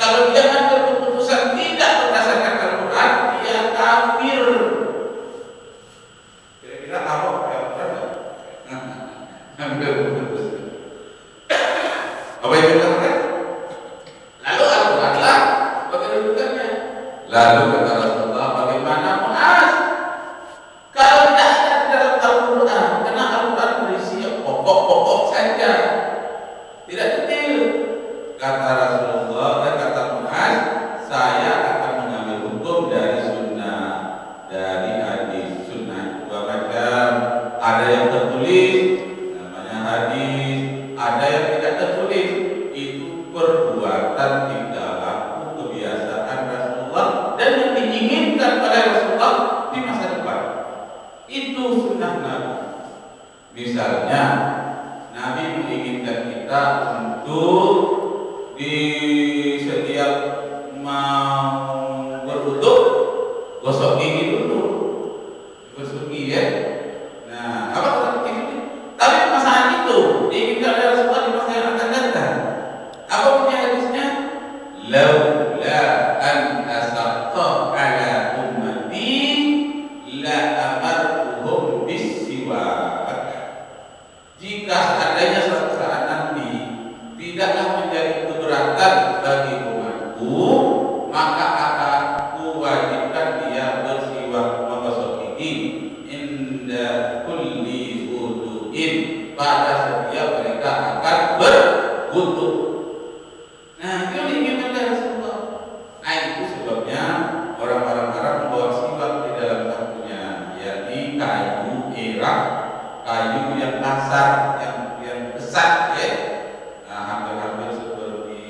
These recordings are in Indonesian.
Kalau dia ambil keputusan tidak berdasarkan Al-Quran, dia kafir. Kira-kira Ahok kayak berapa? Ambil keputusan. Apa itu kan? Lalu Al-Quran lah bagaimana rujukannya? Lalu kata Rasulullah, bagaimana Muaz? Kalau tidak ada di dalam Al-Quran, karena Al-Quran berisi pokok-pokok saja, tidak detail. Kata Rasulullah dan kata Muaz, saya akan mengambil hukum dari sunnah, dari hadis. Sunnah dua macam, ada yang tertulis namanya hadis, ada yang tidak tertulis, itu perbuatan tingkah laku kebiasaan Rasulullah dan yang diinginkan oleh Rasulullah di masa depan. Itu sunnah Nabi. Misalnya Nabi menginginkan kita untuk di setiap mau berwudu gosok gigi dulu, gosok gigi ya. Nah, apa ini? Tapi masalah itu diinginkan oleh Rasulullah di masa yang akan datang. Apa punya hadisnya? Laula an asaqta ala ummati la amartuhum bis-siwak. Jika seandainya suatu saat nanti tidaklah menjadi keberatan bagi umatku, maka akan kuwajibkan dia bersiwak menggosok gigi inda kulli wudu'in, pada setiap mereka akan berwudu. Nah, itu diinginkan oleh Rasulullah. Nah, itu sebabnya orang-orang Arab membawa siwak di dalam sakunya, yakni kayu erak, kayu yang kasar, yang besar, ya. Nah, hampir-hampir seperti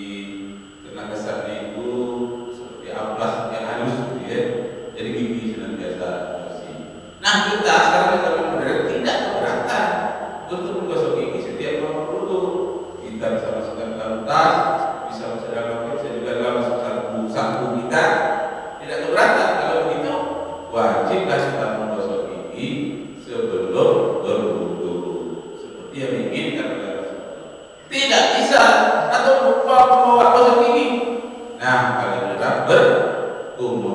kena kasarnya itu seperti amplas yang halus, ya. Jadi gigi senantiasa bersih. Nah, kita sekarang kita modern tidak keberatan untuk menggosok gigi setiap mau berwudu. Kita bisa masukkan dalam tas, bisa masuk dalam paket, bisa juga dalam saku kita. Tidak keberatan. Kalau begitu, wajiblah kita menggosok gigi sebelum berwudu, seperti yang diinginkan oleh Rasulullah. Tidak bisa atau lupa membawa gosok gigi. Nah, paling tidak berkumur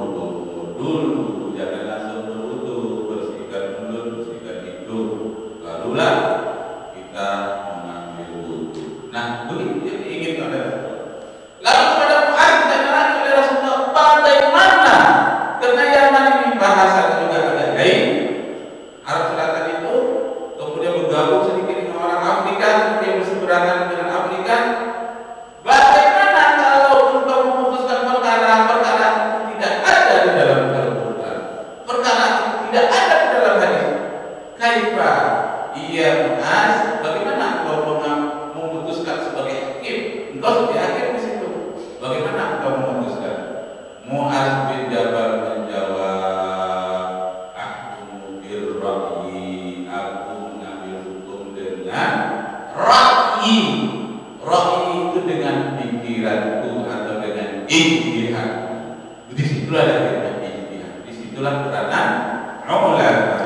dulu, jangan langsung berwudu, bersihkan mulut, bersihkan hidung, barulah kita mengambil wudu. Nah, begitu yang diinginkan oleh Rasulullah. Lalu kepada Muaz ditanyakan oleh Rasulullah, bagaimana? Karena yang ini bahasa juga agak lain. Arab Selatan itu kemudian bergabung sedikit dengan orang Afrika, yang berseberangan dengan Afrika. Bagaimana kalau engkau memutuskan perkara-perkara itu tidak ada di dalam Al-Quran, perkara itu tidak ada di dalam hadis? Kaifa? Iya Muaz, bagaimana engkau memutuskan sebagai hakim? Engkau sebagai hakim di situ. Bagaimana engkau memutuskan? Muaz bin Jabal menjawab, aku mengambil hukum dengan ra'yi. Ra'yi itu dengan pikiranku atau dengan ijtihad. Disitulah dengan ijtihad. Disitulah peranan ulama.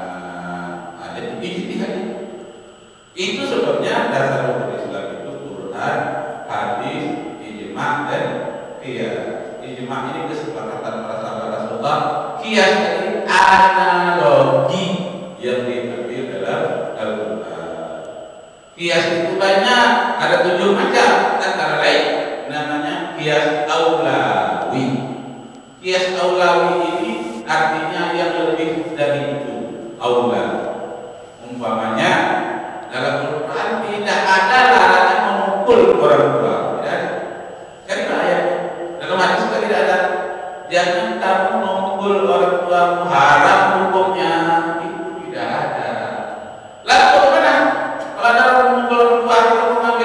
Ada ijtihad. Itu sebabnya dasar hukum Islam itu Quran, hadis, ijma' dan qiyas. Ijma' ini kesepakatan para sahabat Rasulullah. Qiyas ini analogi yang diambil dalam Al-Quran. Qiyas itu banyak, ada 7 macam, antara lain namanya qiyas aulawi. Qiyas aulawi ini artinya yang lebih dari itu, aula. Umpamanya dalam Al-Quran tidak ada larangan memukul orang tua, tidak ada. Kan ayat dalam hadis juga tidak ada. Jangan kamu memukul orang tuamu, haram hukumnya, itu tidak ada. Lalu bagaimana? Kalau ada orang memukul orang tua,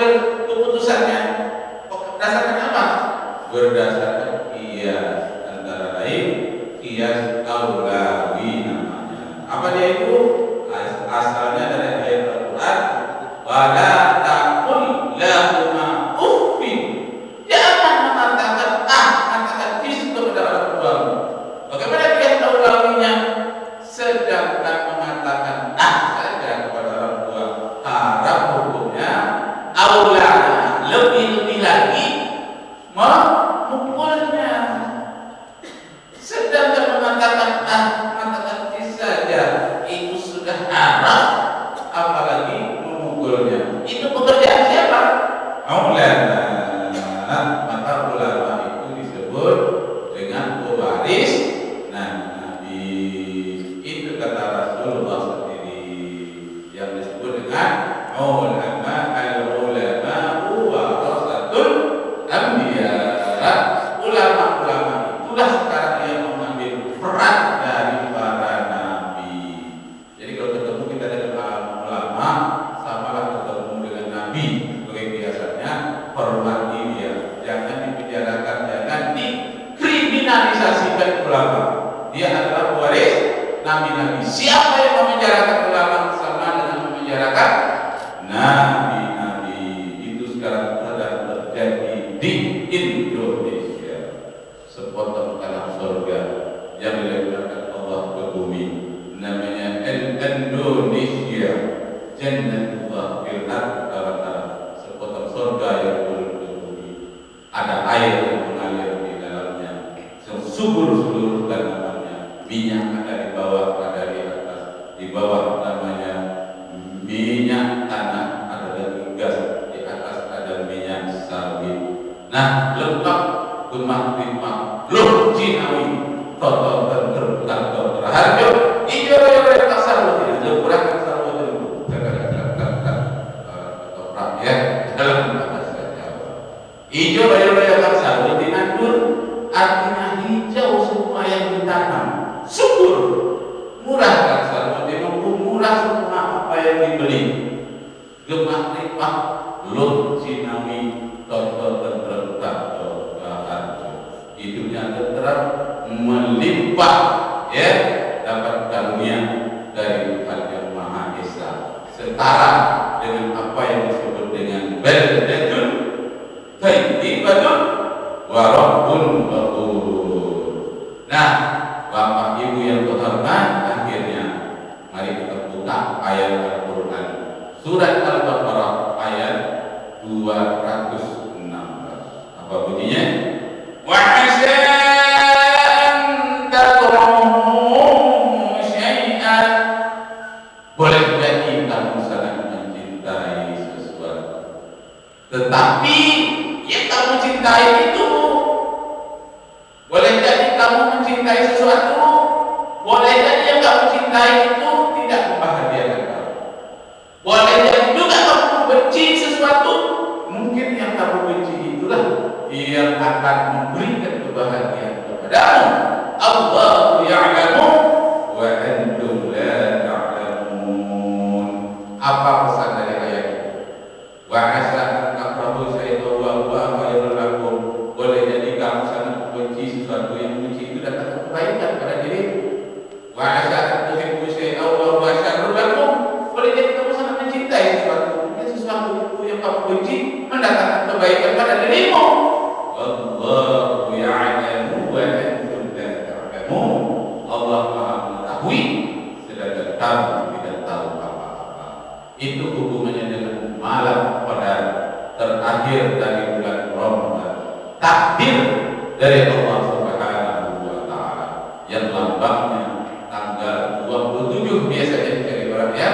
hormati dia, jangan dibicarakan, jangan dikriminalisasikan ulama. Dia adalah waris nabi-nabi. Siapa yang memenjarakan ulama sama dengan memenjarakan nabi-nabi. Itu sekarang sedang terjadi di Indonesia. Sepotong tanah surga yang diletakkan Allah ke bumi, namanya Indonesia. Jannatullah fil ardh, sepotong surga yang turun ke bumi. Ada air yang mengalir di dalamnya, subur seluruh tanamannya. Minyak ada di bawah, ada di atas. Di bawah namanya minyak tanah, ada lagi gas. Di atas ada minyak sawit. Nah, lengkap gemah-gemah loh Cinawi, total terbuka harjo ijo yang tak salah tidak kurang salah dulu ketoprak ya dalam bahasa Jawa. Ijo yang tak salah dinandur artinya hijau semua yang ditanam, subur, murah kan salah dimampu murah semua apa yang dibeli. Gemah-gemah loh Cinawi total terbuka harjo, hidupnya tetap melimpah, ya, dapat karunia dari Tuhan yang Maha Esa, setara dengan apa yang disebut dengan baldatun thayyibatun wa rabbun ghafur. Nah, Bapak Ibu yang terhormat, akhirnya mari kita buka ayat Al-Qur'an surat Al-Baqarah ayat 216. Apa bunyinya? Wa boleh jadi kamu sangat mencintai sesuatu, tetapi yang kamu cintai itu boleh jadi kamu mencintai sesuatu, boleh jadi yang kamu cintai itu tidak membahagiakan kamu, boleh jadi juga kamu benci sesuatu, mungkin yang kamu benci itulah yang akan memberikan kebahagiaan kepadamu. Allahu ya'lamu wa antum la ta'lamun. Apa pesan dari ayat ini? Wa asa an takrahu syai'an wa huwa khairul lakum. Boleh jadi kamu sangat membenci sesuatu, yang benci itu datang kebaikan pada dirimu. Wa asa an tuhibbu syai'an wa huwa syarrul lakum. Boleh jadi kamu sangat mencintai sesuatu, mungkin sesuatu itu yang kamu benci mendatangkan kebaikan pada dirimu. Allahu ya'lamu wa antum la ta'lamun. Allah Maha mengetahui sedangkan kamu tidak tahu apa-apa. Itu hubungannya dengan malam pada terakhir dari bulan Ramadan. Takdir dari Allah Subhanahu wa taala yang lambangnya tanggal 27 biasanya dicari orang ya.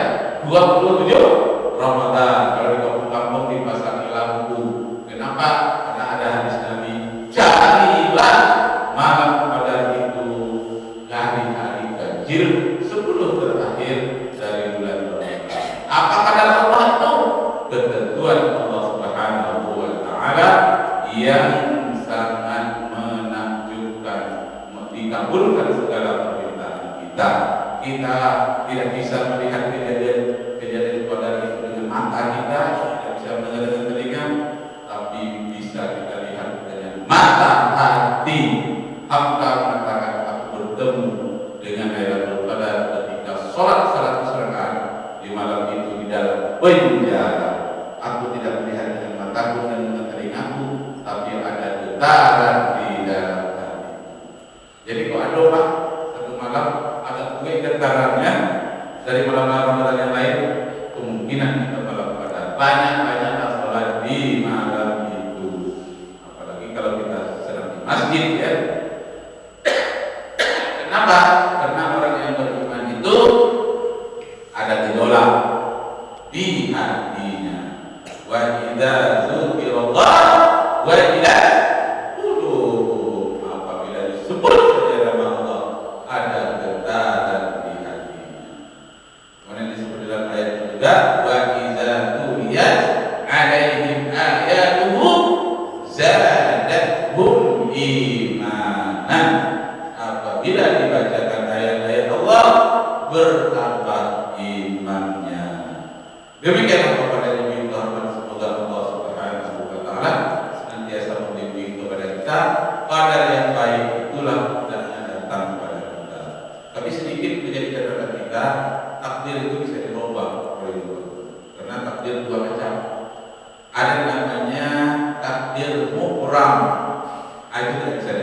27 Ramadan. Kalau di kampung-kampung dipasangi lampu. Kenapa? Karena ada hadis Nabi, carilah malam pada itu hari-hari ganjil 10 terakhir dari bulan Ramadan. Apa kata Allah itu? Ketentuan Allah Subhanahu wa taala yang sangat menakjubkan, dikabulkan segala permintaan kita. Kita tidak bisa melihat kejadian pada itu dengan mata kita, tidak bisa mendengar dengan telinga, tapi bisa kita lihat dengan mata hati. Hamba mengatakan aku bertemu dengan Lailatul Qadar ketika sholat 100 rakaat di malam itu di dalam penjara. Aku tidak melihat dengan mataku dan dengan telingaku, tapi ada getaran di dalam hati. Jadi kalau ada Pak, satu malam ada kue getarannya dari malam-malam Ramadan yang lain, kemungkinan kita malam pada banyak-banyak sholat di malam itu. Apalagi kalau kita sedang di masjid ya. Kenapa? Karena orang yang beriman itu ada gejolak di hatinya. Wa idza dzukirallah wajilat qulubuhum. Apabila disebut saja nama Allah, ada getaran di hatinya. Kemudian disebut dalam ayat juga, wa idza tuliyat alaihim ayatuhu zadatuhum imanan. Apabila dibacakan ayat-ayat Allah, bertambah imannya. Demikian kepada Nabi Muhammad, semoga Allah Subhanahu wa taala orang. Itu tidak bisa